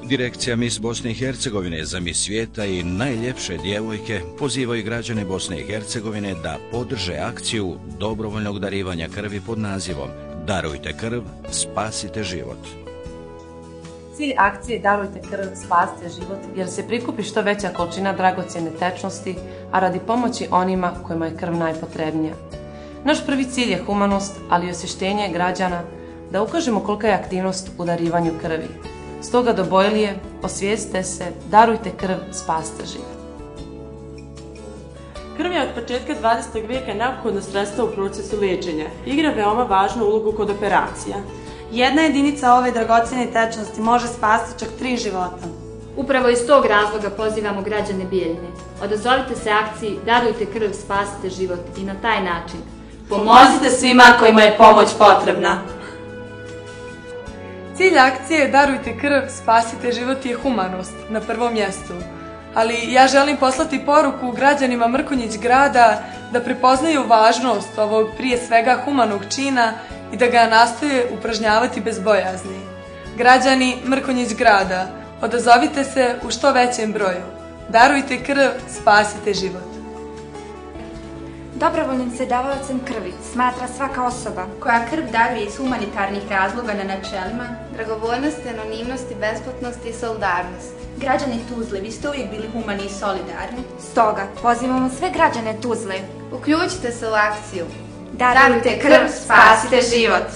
Direkcija Miss Bosne i Hercegovine za Miss svijeta i najljepše djevojke pozivaju građane Bosne i Hercegovine da podrže akciju dobrovoljnog darivanja krvi pod nazivom Darujte krv, spasite život. Cilj akcije Darujte krv, spasite život jer se prikupi što veća količina dragocjene tečnosti, a radi pomoći onima kojima je krv najpotrebnija. Naš prvi cilj je humanost, ali i osvještenje građana da ukažemo kolika je aktivnost u darivanju krvi. Stoga dobojlije, osvijestite se, darujte krv, spasite život. Krv je od početka 20. vijeka neophodno sredstvo u procesu liječenja. Igra veoma važnu ulogu kod operacija. Jedna jedinica ove dragocjene tečnosti može spasiti čak 3 života. Upravo iz tog razloga pozivamo građane Bijeljine. Odazovite se akciji Darujte krv, spasite život i na taj način pomozite svima kojima je pomoć potrebna. Cilj akcije Darujte krv, spasite život je humanost na prvom mjestu. Ali ja želim poslati poruku građanima Mrkonjić grada da prepoznaju važnost ovog prije svega humanog čina i da ga nastoje upražnjavati bez bojazni. Građani Mrkonjić grada, odazovite se u što većem broju. Darujte krv, spasite život. Dobrovoljnim se davaocem krvi smatra svaka osoba koja krv daruje iz humanitarnih razloga na načelima dragovoljnosti, anonimnosti, besplatnosti i solidarnosti. Građani Tuzle, vi ste uvijek bili humani i solidarni. Stoga, pozivamo sve građane Tuzle. Uključite se u akciju. Darujte krv, spasite život.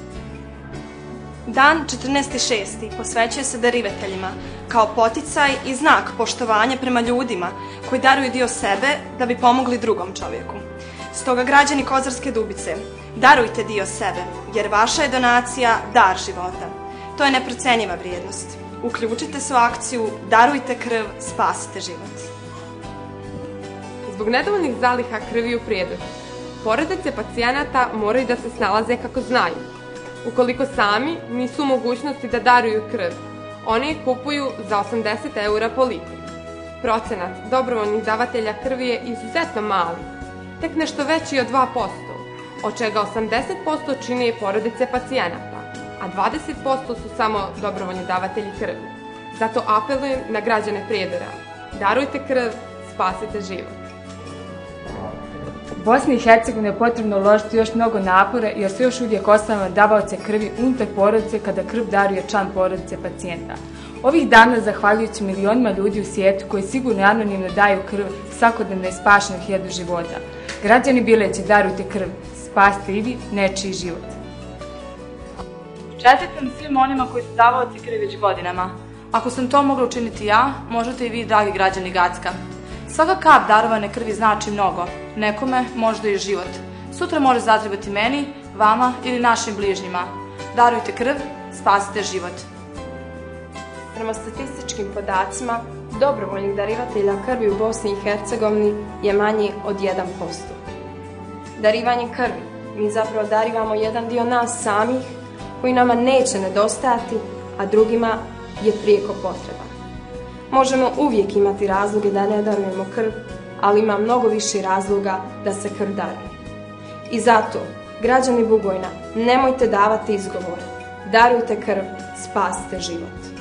Dan 14.6. posvećuje se darivateljima kao poticaj i znak poštovanja prema ljudima koji daruju dio sebe da bi pomogli drugom čovjeku. Stoga građani Kozarske Dubice, darujte dio sebe jer vaša je donacija dar života. To je neprocenjiva vrijednost. Uključite se u akciju Darujte krv, spasite život. Zbog nedovoljnih zaliha krvi u Prijedoru, porodice pacijenata moraju da se snalaze kako znaju. Ukoliko sami nisu u mogućnosti da daruju krv, oni je kupuju za 80 € po litri. Procenat dobrovoljnih davatelja krvi je izuzetno mali, tek nešto veći od 2%, od čega 80% čine porodice pacijenata, a 20% su samo dobrovoljni davatelji krvi. Zato apelujem na građane Prijedora. Darujte krv, spasite život. Bosni i Hercegovini je potrebno uložiti još mnogo napora jer se još uvijek ostavljamo davaoce krvi unutar porodice kada krv daruje član porodice pacijenta. Ovih dana, zahvaljujući milionima ljudi u svijetu koji sigurno i anonimno daju krv, svakodnevno je spašeno 1000 života. Građani Bileće, darujte krv, spasite i vi nečiji život. Čestitam svim onima koji su davaoci krvi već godinama. Ako sam to mogla učiniti ja, možete i vi, dragi građani Gacka. Svaka kap darovane krvi znači mnogo. Nekome možda i život. Sutra može zatrebati meni, vama ili našim bližnjima. Darujte krv, spasite život. Prema statističkim podacima, dobrovoljnih darivatelja krvi u Bosni i Hercegovini je manji od 1%. Darivanje krvi. Mi zapravo darivamo jedan dio nas samih koji nama neće nedostajati, a drugima je prijeko potreba. Možemo uvijek imati razloge da ne darujemo krv, ali ima mnogo više razloga da se krv daruje. I zato, građani Bugojna, nemojte davati izgovore. Darujte krv, spasite život.